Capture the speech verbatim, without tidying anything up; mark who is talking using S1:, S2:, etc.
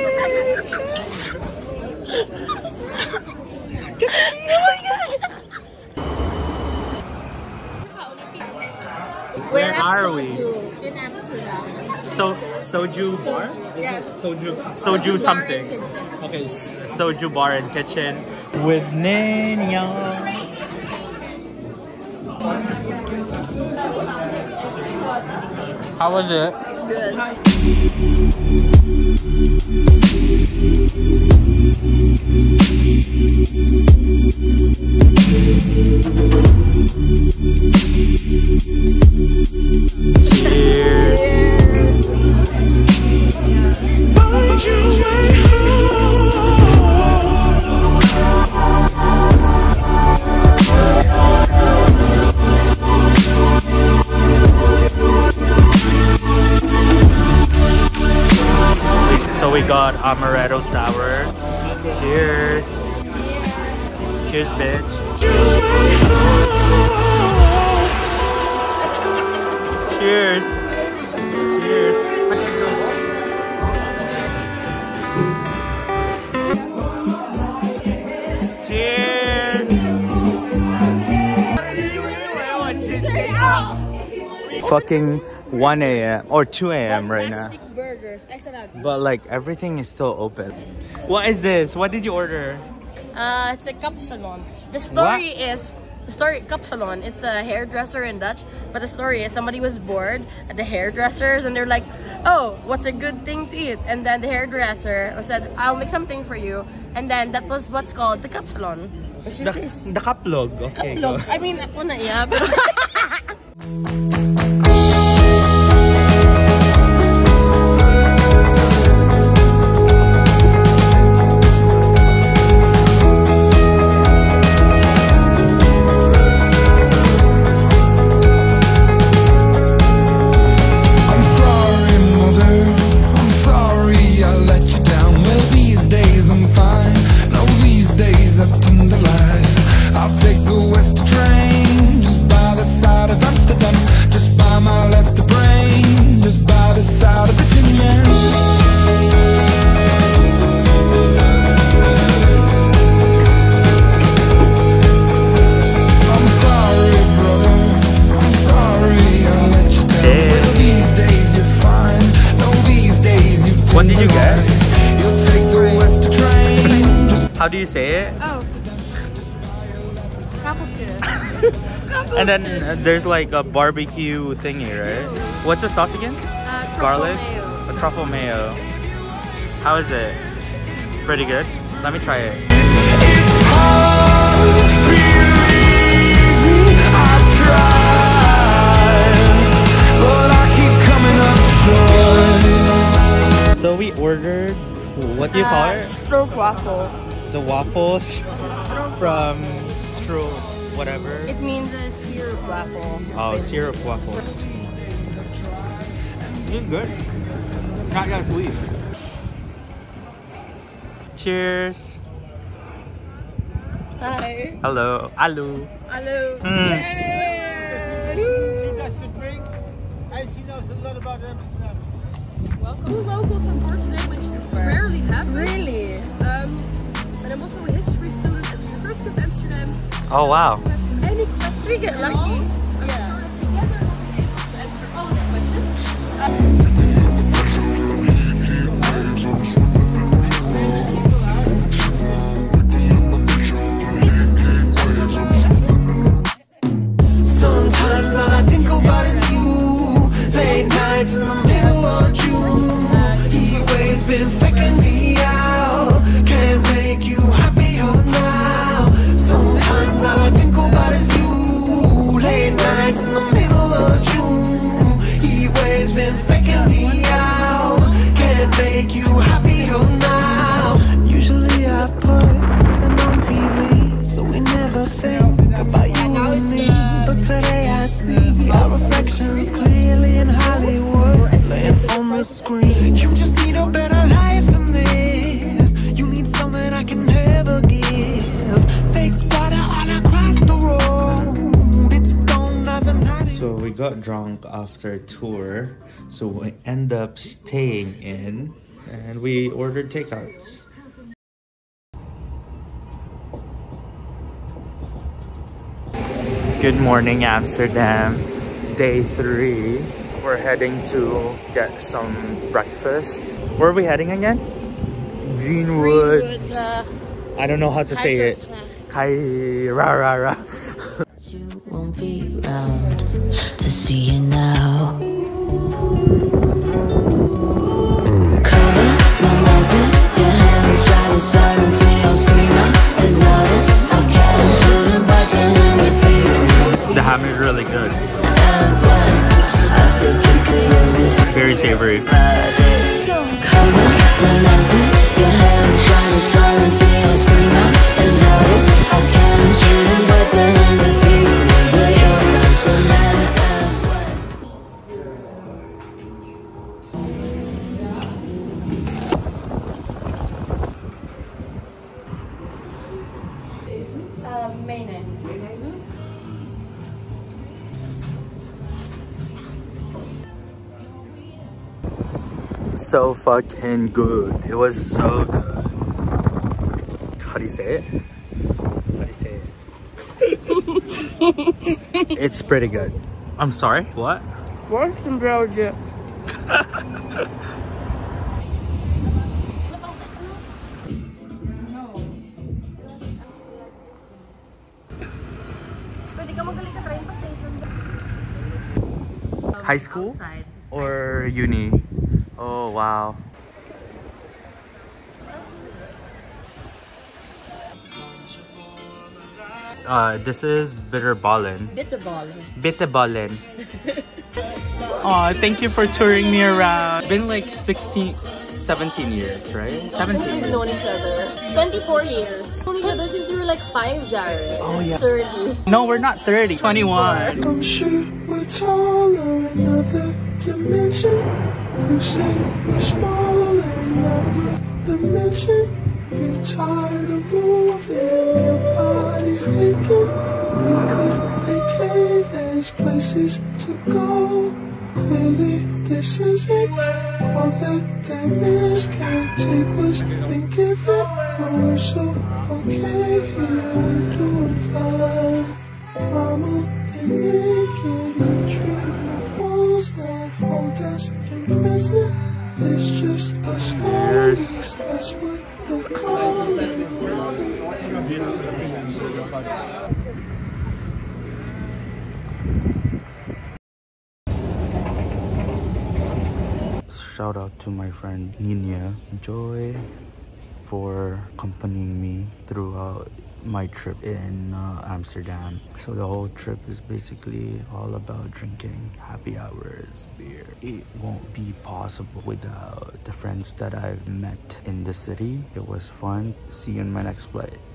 S1: Where are we?
S2: In Amsterdam.
S1: So soju bar?
S2: Yes.
S1: Soju soju something. Okay, soju bar and kitchen with Nina. How was it?
S2: Good.
S1: So we got amaretto sour. Cheers. Cheers, bitch. Cheers. Cheers. Cheers. Fucking one A M or two A M right now.
S2: Burgers.
S1: But like everything is still open. What is this? What did you order?
S2: Uh, it's a kapsalon. The story
S1: What?
S2: is the story kapsalon. It's a hairdresser in Dutch, but the story is somebody was bored at the hairdressers, and they're like, "Oh, what's a good thing to eat?" And then the hairdresser said, "I'll make something for you." And then that was what's called the kapsalon. Which is
S1: The,
S2: this.
S1: the kaplog. Okay.
S2: Kaplog.
S1: Go.
S2: I mean, ako na iya, pero
S1: What did you get? How do you say it?
S2: oh, Poffertjes.
S1: And then uh, there's like a barbecue thingy, right? What's the sauce again?
S2: Uh, truffle
S1: Garlic?
S2: mayo.
S1: A truffle mayo. How is it? Pretty good? Let me try it. So we ordered, what do you call
S2: Uh,
S1: it?
S2: Stroke waffle.
S1: The waffles from Stro, whatever.
S2: It means a syrup waffle.
S1: Oh, syrup waffle. It's good. Not that sweet. Cheers.
S2: Hi.
S1: Hello. Hello.
S2: Hello.
S1: Mm.
S2: Yay!
S3: He does the drinks, and he knows a lot about Amsterdam.
S4: Welcome locals on board today, which rarely happens.
S2: Really?
S4: Um, and I'm also a history student at the University of Amsterdam.
S1: Oh, wow.
S4: If you have any questions,
S2: We get lucky.
S4: I'm
S2: Yeah.
S4: sure that together we'll be able to answer all of the questions.
S5: Sometimes all I think about is you. Late nights in the middle of June. Heat waves been faking me out. Can't make you happier now. Sometimes all I think about is you. Late nights in the middle of June. Heat waves been faking me out. Can't make you happier now. Usually I put something on T V, so we never think about you and me. But today I see our reflections clearly in Hollywood, laying on the screen. You just need a better life than this. You need something I can never give. Fake water all across the road. It's gone now the night is.
S1: So we got drunk after a tour, so we end up staying in And we ordered takeouts. Good morning, Amsterdam. Day three. We're heading to get some breakfast. Where are we heading again? Greenwood.
S2: Greenwood's, uh,
S1: I don't know how to say it. Kai ra ra ra.
S6: You won't be around to see you now. Cover my mouth with your hands, try to silence me. I'll scream out as loud as I can. Shouldn't bite the hand that feeds me.
S1: The ham is really good.
S6: I still keep to you.
S1: Very savory.
S6: Cover my mouth with your hands, try to silence me. I'll scream out as loud as I can. Shouldn't bite the hand that feeds me, but you're not the man I want.
S2: Uh, Maine.
S1: So fucking good. It was so good. How do you say it? How do you say it? It's pretty good. I'm sorry? What?
S2: What's some Belgium?
S1: High school? Or uni? Oh wow. Uh, this is Bitterballen.
S2: Bitterballen.
S1: Bitterballen. Aw, thank you for touring me around. Been like sixteen, seventeen years, right? seventeen
S2: We've known each other. twenty-four years. Known each other since we were like five, Jared.
S1: Oh yeah.
S2: thirty.
S1: No, we're not thirty. twenty-one.
S5: I'm sure we're taller, another dimension. You say we're small and I'm the dimension. You're tired of moving, your body's aching. We could vacate, there's places to go. Clearly this isn't all that there is. Can't take what's been given, but we're so okay here. We're doing fine. Mama and naked, you dream of walls that hold us in prison. It's just a stories, that's what they call it.
S1: Shout out to my friend Nina Joy for accompanying me throughout my trip in uh, Amsterdam. So the whole trip is basically all about drinking, happy hours, beer. It won't be possible without the friends that I've met in the city. It was fun. See you in my next flight.